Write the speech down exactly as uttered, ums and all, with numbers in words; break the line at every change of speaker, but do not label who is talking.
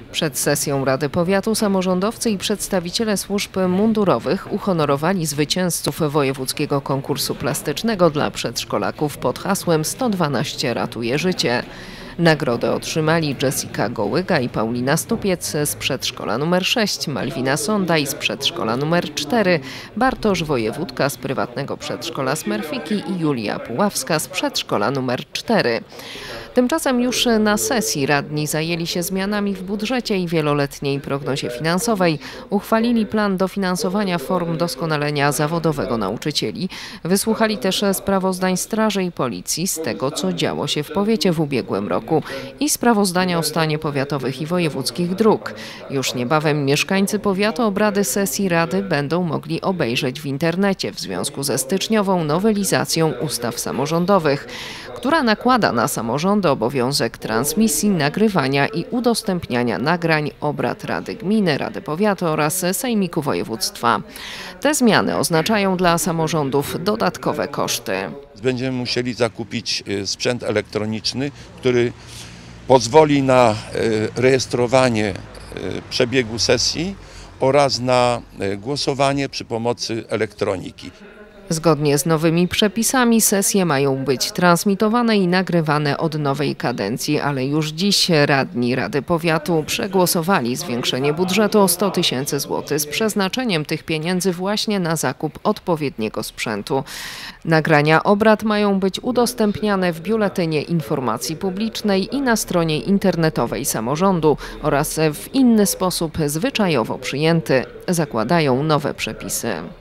Przed sesją Rady Powiatu samorządowcy i przedstawiciele służb mundurowych uhonorowali zwycięzców wojewódzkiego konkursu plastycznego dla przedszkolaków pod hasłem sto dwanaście ratuje życie. Nagrodę otrzymali Jessica Gołyga i Paulina Stupiec z przedszkola numer sześć, Malwina Sondaj z przedszkola numer cztery, Bartosz Wojewódka z prywatnego przedszkola Smerfiki i Julia Puławska z przedszkola numer cztery. Tymczasem już na sesji radni zajęli się zmianami w budżecie i wieloletniej prognozie finansowej. Uchwalili plan dofinansowania form doskonalenia zawodowego nauczycieli. Wysłuchali też sprawozdań Straży i Policji z tego, co działo się w powiecie w ubiegłym roku i sprawozdania o stanie powiatowych i wojewódzkich dróg. Już niebawem mieszkańcy powiatu obrady sesji Rady będą mogli obejrzeć w internecie w związku ze styczniową nowelizacją ustaw samorządowych, która nakłada na samorządy obowiązek transmisji, nagrywania i udostępniania nagrań obrad Rady Gminy, Rady Powiatu oraz Sejmiku Województwa. Te zmiany oznaczają dla samorządów dodatkowe koszty.
Będziemy musieli zakupić sprzęt elektroniczny, który pozwoli na rejestrowanie przebiegu sesji oraz na głosowanie przy pomocy elektroniki.
Zgodnie z nowymi przepisami sesje mają być transmitowane i nagrywane od nowej kadencji, ale już dziś radni Rady Powiatu przegłosowali zwiększenie budżetu o sto tysięcy złotych z przeznaczeniem tych pieniędzy właśnie na zakup odpowiedniego sprzętu. Nagrania obrad mają być udostępniane w Biuletynie Informacji Publicznej i na stronie internetowej samorządu oraz w inny sposób zwyczajowo przyjęty, zakładają nowe przepisy.